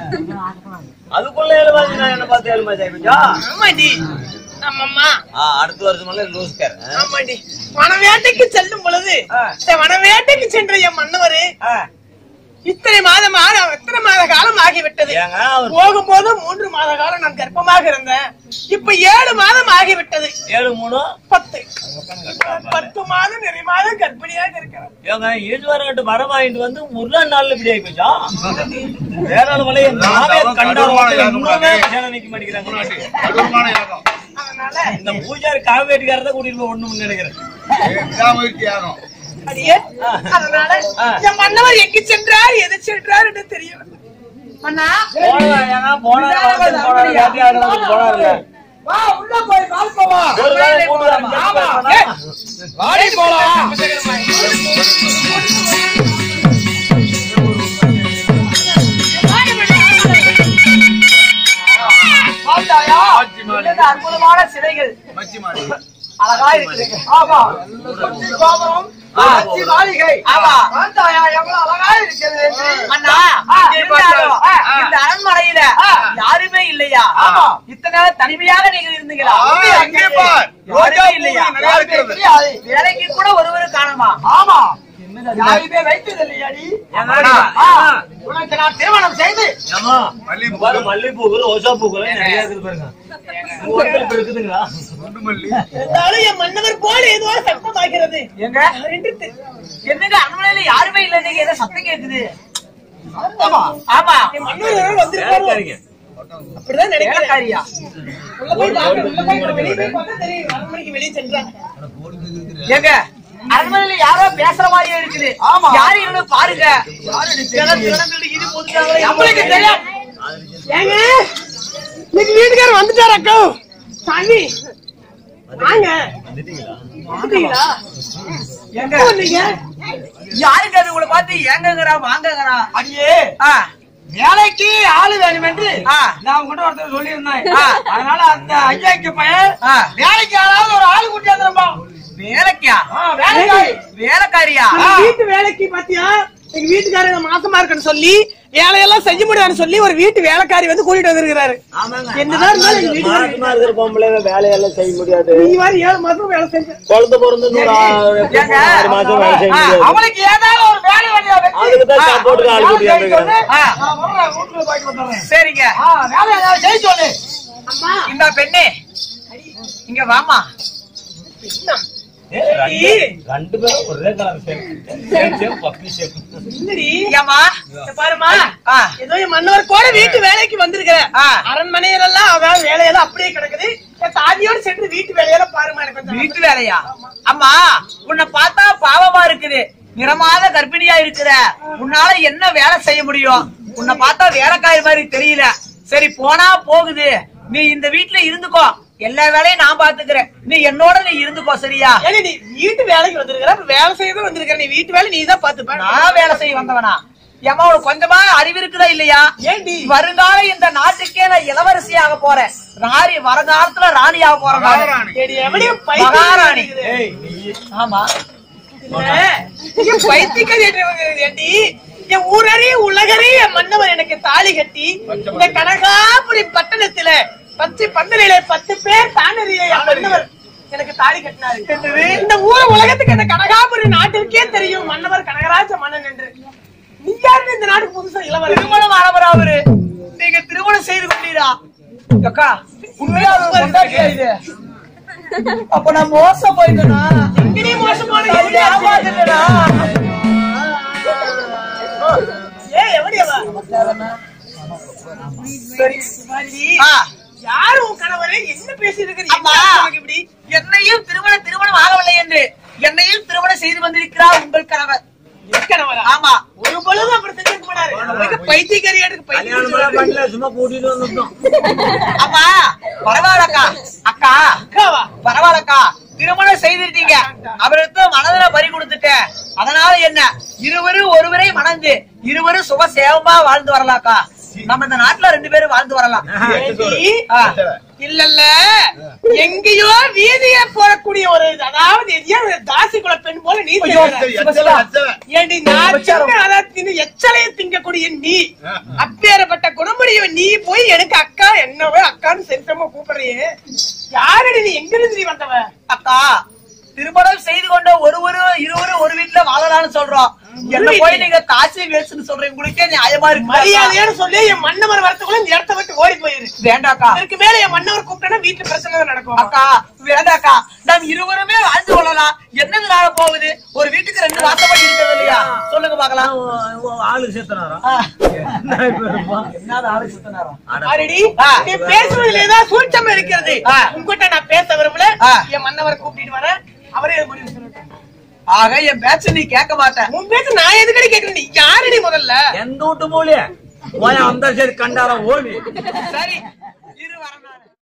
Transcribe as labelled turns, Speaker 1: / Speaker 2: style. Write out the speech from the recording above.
Speaker 1: அதுக்குள்ள 7 மாசம் நான் என்ன பார்த்து 7 மாசம் ஆயிடுச்சா?
Speaker 2: ஆமாடி ஆமாம்மா.
Speaker 1: அடுத்த வருஷம் லூஸ்கார்.
Speaker 2: ஆமாடி வனவேட்டைக்கு செல்லும் பொழுது வனவேட்டைக்கு சென்ற என் மன்னவரு இத்தனை மாத காலம் ஆகிவிட்டது. போகும்போது 3 மாத காலம் நான் கர்ப்பமாக இருந்தேன். இப்ப 7 மாதம் ஆகிவிட்டது.
Speaker 1: 7 3 10
Speaker 2: 10 மாதம் நிறைய மாதம் கர்ப்பிணியாக இருக்கிறேன்.
Speaker 1: ஏங்க ஈஸ்வரன்கிட்ட வரம் வாங்கிட்டு வந்து முருகன் நாள்ல இப்படி ஆகி போச்சா? வேற ஆள் மலையை நானே கண்டாலும் நிக்க மாட்டேங்கிறாங்க. இந்த பூஜாரி காவேட்டிக்காரதான் கூட்டிட்டு போய் ஒண்ணுன்னு நினைக்கிறேன்.
Speaker 2: அதனால என் மன்னவர் எங்கு சென்றார் எது சென்றார் என்று தெரியல. அற்புதமான சிலைகள் அழகா இருக்குது. ஆமா இந்த அரண்மனையில யாருமே இல்லையா? இத்தனை தனிமையாக நீங்க இருந்தீங்களா? இல்லையா? வேலைக்கு கூட ஒருவரும் காணுமா? ஆமா யாருமே வைத்தது இல்லையாடி? உனக்கு நான் திருமணம் செய்து
Speaker 1: மல்லிப்பூக்கள் ரோசா பூக்கள் நிறைய பாருங்க.
Speaker 2: என் மன்னவர் போல ஏதோ சத்தம் ஆகிறது. எங்க என்னங்க அரண்மனையில யாருமே இல்ல, நீங்க ஏதோ சத்தம் கேக்குது. ஆமா என் மன்னவர் வந்திருக்காரு. அப்படிதான் நினைக்கிறேன். வெளியே சென்றாங்க. எங்க அரண்மனையில யாரோ பேசுற மாதிரியே இருக்குது. யாரு இருந்து பாருங்க. நம்மளுக்கு தெரியும். ஏங்க இன்னைக்கு வீட்டுக்காரர் வந்துட்டாரு. அக்கா சாமி வாங்க. வந்துட்டீங்களா? எங்க வந்தீங்க? யாருங்க அது உங்களை பார்த்து ஏங்கங்கறா வாங்கங்கறா? அடியே வேலைக்கு ஆளு வேணும் என்று நான் உங்ககிட்ட ஒருத்தர் சொல்லி இருந்தேன். அதனால அந்த ஐயாக்கு பையன் வேலைக்கு ஆளாவது ஒரு ஆளு கூட்டியாந்துருப்பா. வேலைக்கா? வேலைக்காரியா? வீட்டு வேலைக்கு பாத்தியா? எங்க வீட்டுக்காரங்க மாசமா இருக்குன்னு சொல்லி வேலையெல்லாம் செய்ய முடியாதுன்னு சொல்லி ஒரு வீட்டு வேலைக்காரி வந்து கூட்டிட்டு வந்திருக்கிறாரு. என்னதான் இருந்தாலும் எங்க வீட்டுக்காரங்க பொம்பளை வேலையெல்லாம் செய்ய முடியாது. நீ மாதிரி 7 மாசம் வேலை செஞ்ச குழந்தை பிறந்து 6 மாசம் வேலை செய்ய முடியாது. அவளுக்கு ஏதாவது ஒரு வேலை சரிங்க வேலை ஏதாவது செய்ய சொல்லு. இந்த பெண்ணே இங்க வாமா. ரெண்டு பேரும் ஒரே பாருமா ஏதோ என் மன்னவர் கூட வீட்டு வேலைக்கு வந்திருக்கிற அரண்மனையிலெல்லாம் அதாவது வேலையெல்லாம் அப்படியே கிடக்குது. தாதியோடு சென்று வீட்டு வேலையெல்லாம் பாருமா. எனக்கு வீட்டு வேலையா? அம்மா உன்னை பார்த்தா பாவமா இருக்குது. நிறமாத கர்ப்பிணியா இருக்கிற உன்னால என்ன வேலை செய்ய முடியும்? உன்னை பார்த்தா வேலைக்காரி மாதிரி தெரியல. சரி போனா போகுது. நீ இந்த வீட்டுல இருந்துக்கோ. எல்லா வேலையும் நான் பாத்துக்கிறேன். நீ என்னோட நீ இருந்துக்கோ. சரியா? நீ வீட்டு வேலைக்கு வந்திருக்கிற வேலை செய்ய வந்திருக்கிற. நீ வீட்டு வேலை நீ தான் பாத்துப்ப. நான் வேலை செய்ய வந்தவனா? ஏமா உனக்கு கொஞ்சமா அறிவு இருக்குதா இல்லையா? ஏண்டி வருங்கால இந்த நாட்டுக்கே நான் இளவரசியாக போறேன். வருங்காலத்துல ராணியாக போறேன். மகாராணி. ஆமா பைத்தியக்காரி. என் ஊரறி உலகறி என் மன்னவர் எனக்கு தாலி கட்டி இந்த கனகாபுரி பட்டணத்துல 10 பந்தலிலே 10 பேர் தானறிய என் மன்னவர் எனக்கு தாலி கட்டினாரு. இந்த ஊர் உலகத்துக்கு இந்த கனகாபுரி நாட்டிற்கே தெரியும் மன்னவர் கனகராஜ மன்னன் என்று. நீ யாரு இந்த நாட்டுக்கு புதுசா இளவரசி? திருமணம் ஆனவரா அவரு? நீங்க திருமணம் செய்து கொண்டீரா? அக்கா உண்மையா இது? அப்ப நான் மோசம் போயிட்டேனா? எங்கனே மோசமான ஏமாத்திட்டேனா? யாரு உன் கணவரே? என்ன பேசியிருக்கிறீங்க? என்னையும் திருமணம் ஆகவில்லை என்று என்னையும் திருமணம் செய்து வந்திருக்கிறார் உங்கள் கணவர். ஆமா ஒரு பொழுது அப்படி செஞ்சு போனாரு. பைத்தியக்காரி சும்மா கூட்டிட்டு வந்துட்டோம். ஆமா பரவாயில்லக்கா. அக்கா அக்காவா? பரவாயில்லக்கா. திருமணம் செய்திருக்கீங்க. அவருக்கு மனதில பறி கொடுத்துட்டேன். அதனால என்ன இருவரும் ஒருவரை மணந்து இருவரும் சுக சேவமா வாழ்ந்து வரலாக்கா. நம்ம இந்த நாட்டுல 2 பேரும் வாழ்ந்து வரலாம். இல்ல எங்கேயோ வீதிய போறக்கூடிய ஒரு அதாவது தாசி குல பெண் போல நீ எச்சலையை திங்க வாழக்கூடிய நீ, அப்பேற்பட்ட குணமுடைய நீ போய் எனக்கு அக்கா என்னவே அக்கான்னு சரிசமா கூப்பிடுறியே, யாரடி நீ? எங்க இருந்து நீ வந்தவ?
Speaker 3: அக்கா, திருமணம் செய்து கொண்ட இருவரும் ஒரு வீட்டுல வாழலாம்னு சொல்றோம். என்ன போய் நீங்க காசி வேசுன்னு சொல்றீங்க, உங்களுக்கே நியாயமா இருக்கு?
Speaker 2: மரியாதையான்னு சொல்லி என் மன்னவர் வரத்துக்குள்ள இந்த இடத்த விட்டு ஓடி போயிரு.
Speaker 3: வேண்டாக்கா,
Speaker 2: இதற்கு மேல என் மன்னவர் கூப்பிட்டா வீட்டுல பிரச்சனை நடக்கும்.
Speaker 3: அக்கா வேண்டாக்கா, நாம் இருவருமே வாழ்ந்து கொள்ளலாம். என்னது நாள போகுது? ஒரு வீட்டுக்கு 2 வாசப்படி இருக்கிறது இல்லையா? சொல்லுங்க பாக்கலாம்.
Speaker 1: ஆளு சேர்த்தனாரா?
Speaker 3: என்ன ஆளு சுத்தனாரா?
Speaker 2: ஆல்ரெடி நீ பேசுவதில் ஏதாவது சூழ்ச்சம் இருக்கிறது. உங்ககிட்ட நான் பேச விரும்பல. என் மன்னவரை கூப்பிட்டு வரேன், அவரே முடிவு சொல்லிட்டு.
Speaker 3: ஆக என் பேச்ச நீ கேட்க மாட்டேன்.
Speaker 2: உன் பேச்சு நான் எதுக்கடி கேட்கிறேன்? நீ யாரடி முதல்ல?
Speaker 1: எந்த வீட்டு மூலிய அந்த சரி கண்டாரம் ஓடி
Speaker 2: சரி